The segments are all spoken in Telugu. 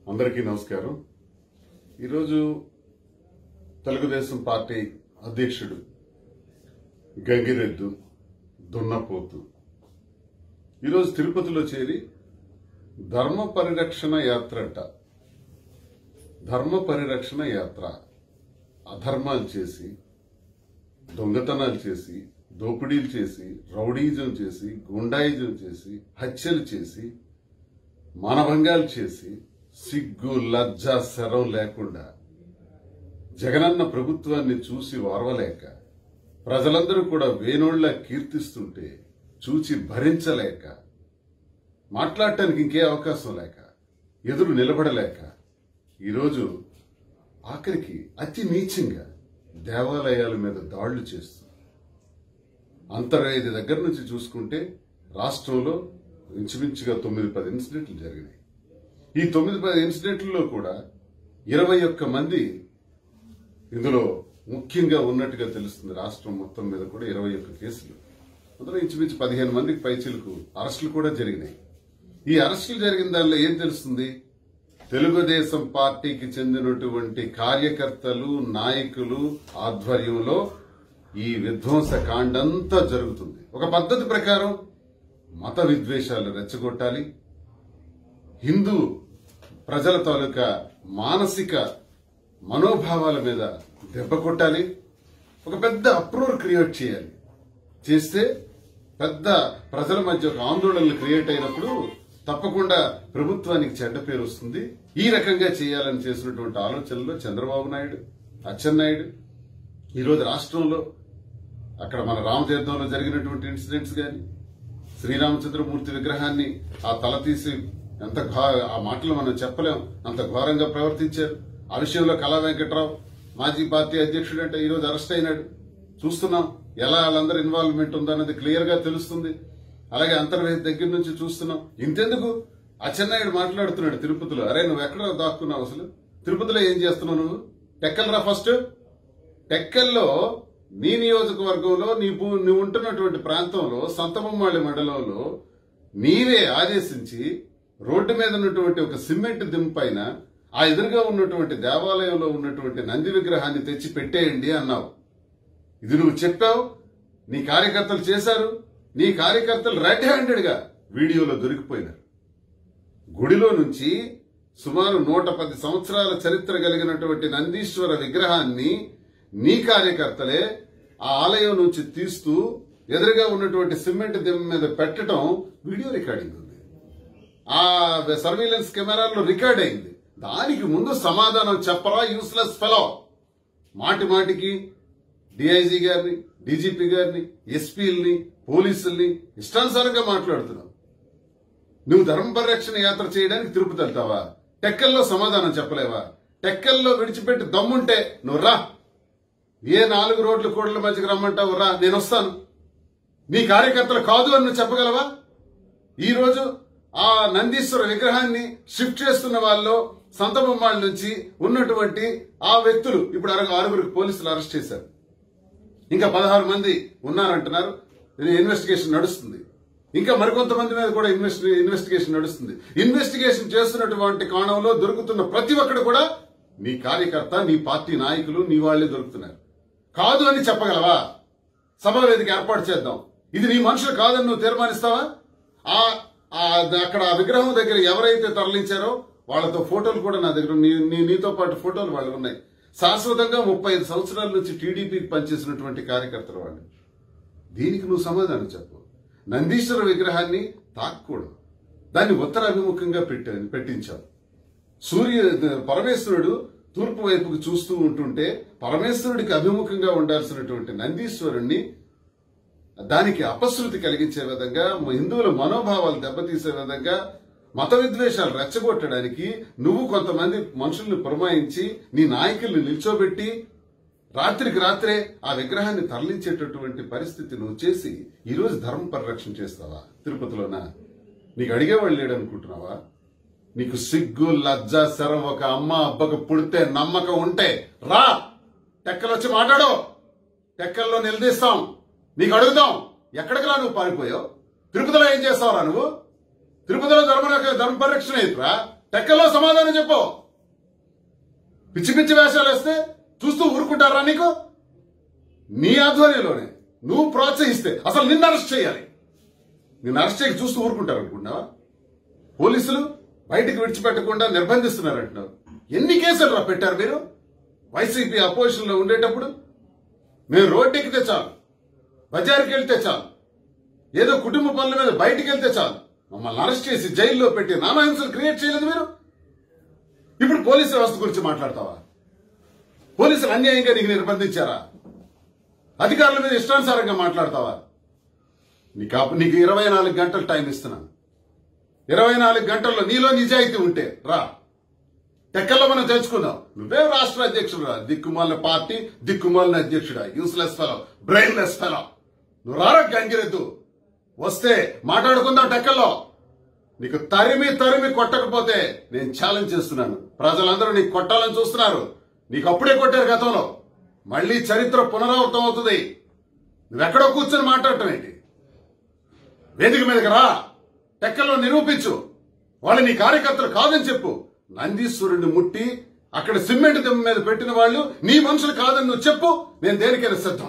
అందరికీ నమస్కారం। ఈరోజు తెలుగుదేశం పార్టీ అధ్యక్షుడు గంగిరెద్దు దున్నపోతు ఈరోజు తిరుపతిలో చేరి ధర్మ పరిరక్షణ యాత్ర అంట। ధర్మ పరిరక్షణ యాత్ర అధర్మాలు చేసి, దొంగతనాలు చేసి, దోపిడీలు చేసి, రౌడీజం చేసి, గుండాయిజం చేసి, హత్యలు చేసి, మానభంగాలు చేసి, సిగ్గు లజ్జ శరం లేకుండా జగనన్న ప్రభుత్వాన్ని చూసి వారవలేక ప్రజలందరూ కూడా వేణోళ్ల కీర్తిస్తుంటే చూచి భరించలేక మాట్లాడటానికి ఇంకే అవకాశం లేక ఎదురు నిలబడలేక ఈరోజు ఆఖరికి అతి నీచంగా దేవాలయాల మీద దాడులు చేస్తూ అంతర్వేది దగ్గర నుంచి చూసుకుంటే రాష్ట్రంలో ఇంచుమించుగా 9-10 ఇన్సిడెంట్లు జరిగినాయి। ఈ 9-10 ఇన్సిడెంట్లలో కూడా 21 మంది ఇందులో ముఖ్యంగా ఉన్నట్టుగా తెలుస్తుంది। రాష్ట్రం మొత్తం మీద కూడా 21 కేసులు, అందులో ఇంచుమించు 15 మందికి పైచిలకు అరెస్టులు కూడా జరిగినాయి। ఈ అరెస్టులు జరిగిన దానిలో ఏం తెలుస్తుంది? తెలుగుదేశం పార్టీకి చెందినటువంటి కార్యకర్తలు, నాయకులు ఆధ్వర్యంలో ఈ విధ్వంస కాండంతా జరుగుతుంది। ఒక పద్ధతి ప్రకారం మత విద్వేషాలు రెచ్చగొట్టాలి, హిందూ ప్రజల తాలూకా మానసిక మనోభావాల మీద దెబ్బ కొట్టాలి, ఒక పెద్ద అప్రోర్ క్రియేట్ చేయాలి। చేస్తే పెద్ద ప్రజల మధ్య ఒక ఆందోళనలు క్రియేట్ అయినప్పుడు తప్పకుండా ప్రభుత్వానికి చెడ్డ పేరు వస్తుంది। ఈ రకంగా చేయాలని చేసినటువంటి ఆలోచనలో చంద్రబాబు నాయుడు, అచ్చెన్నాయుడు ఈరోజు రాష్ట్రంలో అక్కడ మన రామతీర్థంలో జరిగినటువంటి ఇన్సిడెంట్స్ గాని, శ్రీరామచంద్రమూర్తి విగ్రహాన్ని ఆ తల తీసి ఎంత ఆ మాటలు మనం చెప్పలేం, అంత ఘోరంగా ప్రవర్తించారు। ఆ విషయంలో కళా వెంకట్రావు మాజీ పార్టీ అధ్యక్షుడు అంటే ఈరోజు అరెస్ట్ అయినాడు। చూస్తున్నాం ఎలా వాళ్ళందరూ ఇన్వాల్వ్మెంట్ ఉందన్నది క్లియర్ గా తెలుస్తుంది। అలాగే అంతర్వేది దగ్గర నుంచి చూస్తున్నాం। ఇంతెందుకు అచ్చెన్నాయుడు మాట్లాడుతున్నాడు తిరుపతిలో, అరే నువ్వు ఎక్కడ దాక్కున్నావు, అసలు తిరుపతిలో ఏం చేస్తున్నావు, నువ్వు టెక్కల్ రా ఫస్ట్, టెక్కల్లో నీ నియోజకవర్గంలో నువ్వు ఉంటున్నటువంటి ప్రాంతంలో సంతబొమ్మాళి మండలంలో నీవే ఆదేశించి రోడ్డు మీద ఉన్నటువంటి ఒక సిమెంట్ దింపైన ఆ ఎదురుగా ఉన్నటువంటి దేవాలయంలో ఉన్నటువంటి నంది విగ్రహాన్ని తెచ్చి పెట్టేయండి అన్నావు। ఇది నువ్వు చెప్పావు, నీ కార్యకర్తలు చేశారు, నీ కార్యకర్తలు రెడ్ హ్యాండెడ్ గా వీడియోలో దొరికిపోయినారు। గుడిలో నుంచి సుమారు 110 సంవత్సరాల చరిత్ర కలిగినటువంటి నందీశ్వర విగ్రహాన్ని నీ కార్యకర్తలే ఆ ఆలయం నుంచి తీస్తూ ఎదురుగా ఉన్నటువంటి సిమెంట్ దిమ్మ మీద పెట్టడం వీడియో రికార్డింగ్ ఉంది, ఆ సర్వీలెన్స్ కెమెరాల్లో రికార్డ్ అయింది। దానికి ముందు సమాధానం చెప్పరా యూస్లెస్ ఫెలో? మాటి మాటికి డిఐజీ గారిని, డీజీపీ గారిని, ఎస్పీల్ని, పోలీసుల్ని ఇష్టానుసారంగా మాట్లాడుతున్నావు। నువ్వు ధర్మ పరిరక్షణ యాత్ర చేయడానికి తిరుపతి వెళ్తావా? టెక్కల్లో సమాధానం చెప్పలేవా? టెక్కల్లో విడిచిపెట్టి దమ్ముంటే నువ్వు రా, ఏ 4 రోడ్ల కూడల మధ్యకి రమ్మంటావు రా, నేను వస్తాను। నీ కార్యకర్తలు కాదు అని నువ్వు చెప్పగలవా? ఈరోజు ఆ నందీశ్వర విగ్రహాన్ని షిఫ్ట్ చేస్తున్న వాళ్ళు సంతబొమ్మాళ్ళ నుంచి ఉన్నటువంటి ఆ వ్యక్తులు ఇప్పుడు 6 పోలీసులు అరెస్ట్ చేశారు, ఇంకా 16 మంది ఉన్నారంటున్నారు। ఇన్వెస్టిగేషన్ నడుస్తుంది, ఇంకా మరికొంతమంది మీద కూడా ఇన్వెస్టిగేషన్ నడుస్తుంది। ఇన్వెస్టిగేషన్ చేస్తున్నటువంటి కోణంలో దొరుకుతున్న ప్రతి ఒక్కడు కూడా నీ కార్యకర్త, నీ పార్టీ నాయకులు, నీ వాళ్లే దొరుకుతున్నారు। కాదు అని చెప్పగలవా? సభా వేదిక ఏర్పాటు చేద్దాం, ఇది నీ మనుషులు కాదని నువ్వు తీర్మానిస్తావా? అక్కడ ఆ విగ్రహం దగ్గర ఎవరైతే తరలించారో వాళ్లతో ఫోటోలు కూడా నా దగ్గర, నీతో పాటు ఫోటోలు వాళ్ళు ఉన్నాయి। శాశ్వతంగా 35 సంవత్సరాల నుంచి టీడీపీకి పనిచేసినటువంటి కార్యకర్తలు వాళ్ళు। దీనికి నువ్వు సమాధానం చెప్పు। నందీశ్వర విగ్రహాన్ని తాకూడదు, దాన్ని ఉత్తర అభిముఖంగా పెట్టించావు। పరమేశ్వరుడు తూర్పు వైపుకు చూస్తూ ఉంటుంటే పరమేశ్వరుడికి అభిముఖంగా ఉండాల్సినటువంటి నందీశ్వరుణ్ణి దానికి అపశృతి కలిగించే విధంగా, హిందువుల మనోభావాలు దెబ్బతీసే విధంగా, మత విద్వేషాలు రెచ్చగొట్టడానికి నువ్వు కొంతమంది మనుషుల్ని పురమాయించి నీ నాయకుల్ని నిల్చోబెట్టి రాత్రికి రాత్రే ఆ విగ్రహాన్ని తరలించేటటువంటి పరిస్థితి నువ్వు చేసి ఈరోజు ధర్మ పరిరక్షణ చేస్తావా తిరుపతిలోనా? నీకు అడిగేవాళ్ళు లేడనుకుంటున్నావా? నీకు సిగ్గు లజ్జ శరం ఒక అమ్మ అబ్బకు పుడితే నమ్మకం ఉంటే రా, టెక్కలు వచ్చి మాట్లాడు, టెక్కల్లో నిలదీస్తాం, నీకు అడుగుదాం, ఎక్కడికి రా నువ్వు పారిపోయావు? తిరుపతిలో ఏం చేస్తావురా నువ్వు? తిరుపతిలో ధర్మ పరిరక్షణ అవుతురా? టెక్కల్లో సమాధానం చెప్పు. పిచ్చి పిచ్చి వేషాలు వేస్తే చూస్తూ ఊరుకుంటారా నీకు? నీ ఆధ్వర్యంలోనే నువ్వు ప్రోత్సహిస్తే అసలు నిన్ను అరెస్ట్ చేయాలి. నిన్ను అరెస్ట్ చేయక చూస్తూ ఊరుకుంటారు అనుకుంటున్నావా? పోలీసులు బయటికి విడిచిపెట్టకుండా నిర్బంధిస్తున్నారంటున్నావు. ఎన్ని కేసులు పెట్టారు మీరు? వైసీపీ అపోజిషన్ లో ఉండేటప్పుడు మేము రోడ్డెక్కితే చాలు, బజార్కి వెళ్తే చాలు, ఏదో కుటుంబ పనుల మీద బయటికి వెళ్తే చాలు మమ్మల్ని అరెస్ట్ చేసి జైల్లో పెట్టి నానాహింసలు క్రియేట్ చేయలేదు మీరు. ఇప్పుడు పోలీసు వ్యవస్థ గురించి మాట్లాడతావా? పోలీసులు అన్యాయంగా నీకు నిర్బంధించారా? అధికారుల మీద ఇష్టానుసారంగా మాట్లాడతావా? నీకు 24 గంటలు టైం ఇస్తున్నాను. 24 గంటల్లో నీలో నిజాయితీ ఉంటే రా. టెక్కల్లో మనం తెలుసుకుందాం. నువ్వే రాష్ట్ర అధ్యక్షుడు రా. దిక్కుమాలిన పార్టీ, దిక్కుమాలిన అధ్యక్షుడా, యూస్లెస్ ఫెలో, బ్రెయిన్లెస్ ఫెలో. నువ్వు రారా గంగిరెద్దు. వస్తే మాట్లాడుకుందాం టెక్కల్లో. నీకు తరిమి కొట్టకపోతే నేను ఛాలెంజ్ చేస్తున్నాను. ప్రజలందరూ నీకు కొట్టాలని చూస్తున్నారు. నీకు అప్పుడే కొట్టారు గతంలో. మళ్లీ చరిత్ర పునరావృతం అవుతుంది. నువ్వెక్కడో కూర్చొని మాట్లాడటం ఏంటి? వేదిక మీదకి రా. టెక్కల్లో నిరూపించు. వాళ్ళు నీ కార్యకర్తలు కాదని చెప్పు. నందీశ్వరుడిని ముట్టి అక్కడ సిమెంట్ దెబ్బ మీద పెట్టిన వాళ్ళు నీ మనుషులు కాదని నువ్వు చెప్పు. నేను దేనికైనా సిద్ధం.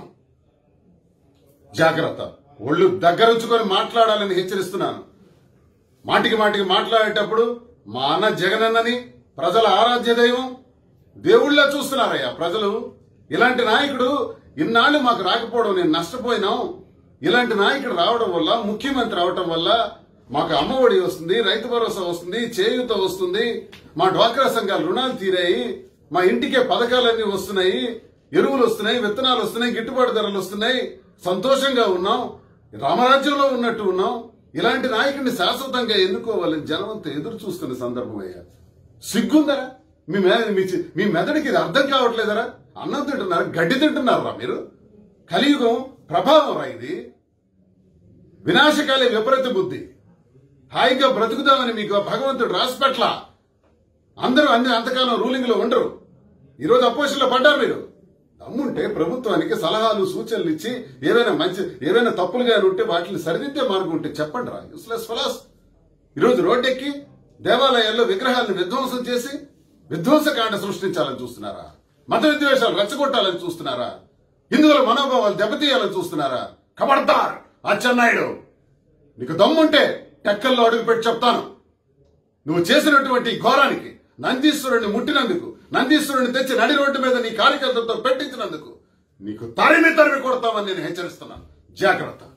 జాగ్రత్త. ఒళ్ళు దగ్గరుంచుకొని మాట్లాడాలని హెచ్చరిస్తున్నాను. మాటికి మాట్లాడేటప్పుడు మా అన్న జగనన్నని ప్రజల ఆరాధ్య దైవం దేవుళ్ళ చూస్తున్నారయ్యా ప్రజలు. ఇలాంటి నాయకుడు ఇన్నాళ్ళు మాకు రాకపోవడం నేను నష్టపోయినాం. ఇలాంటి నాయకుడు రావడం వల్ల, ముఖ్యమంత్రి అవటం వల్ల మాకు అమ్మఒడి వస్తుంది, రైతు భరోసా వస్తుంది, చేయూత వస్తుంది, మా డ్వాక్రా సంఘాల రుణాలు తీరాయి, మా ఇంటికే పథకాలన్నీ వస్తున్నాయి, ఎరువులు వస్తున్నాయి, విత్తనాలు వస్తున్నాయి, గిట్టుబాటు ధరలు వస్తున్నాయి, సంతోషంగా ఉన్నాం, రామరాజ్యంలో ఉన్నట్టు ఉన్నాం. ఇలాంటి నాయకుడిని శాశ్వతంగా ఎన్నుకోవాలని జనమంతా ఎదురు చూస్తున్న సందర్భం అయ్యా. సిగ్గుందరా? మీ మెదడికి ఇది అర్థం కావట్లేదరా? అన్నం తింటున్నారా? గడ్డి తింటున్నారా మీరు? కలియుగం ప్రభావం రా ఇది. వినాశకాలే విపరీత బుద్ధి. హాయిగా బ్రతుకుదామని మీకు భగవంతుడు రాసిపెట్ల. అందరూ అంతకాలం రూలింగ్ లో ఉండరు. ఈరోజు అపోజిషన్ లో పడ్డారు మీరు. దమ్ముంటే ప్రభుత్వానికి సలహాలు సూచనలు ఇచ్చి ఏవైనా తప్పులుగా ఉంటే వాటిని సరిదిద్దే మార్గం ఉంటే చెప్పండి రా. Useless fellows. ఈరోజు రోడ్డెక్కి దేవాలయాల్లో విగ్రహాలను విధ్వంసం చేసి విధ్వంసకాండ సృష్టించాలని చూస్తున్నారా? మత విద్వేషాలు రెచ్చగొట్టాలని చూస్తున్నారా? హిందువుల మనోభావాలు దెబ్బతీయాలని చూస్తున్నారా? ఖబర్దార్ అచ్చెన్నాయుడు. నీకు దమ్ముంటే టెక్కల్లో అడుగుపెట్టి చెప్తాను. నువ్వు చేసినటువంటి ఘోరానికి, నందీశ్వరుడిని ముట్టినందుకు, నందీశ్వరుడిని తెచ్చి నడి రోడ్డు మీద నీ కార్యకర్తలతో పెట్టించినందుకు నీకు తరిమి కొడతామని నేను హెచ్చరిస్తున్నాను. జాగ్రత్త.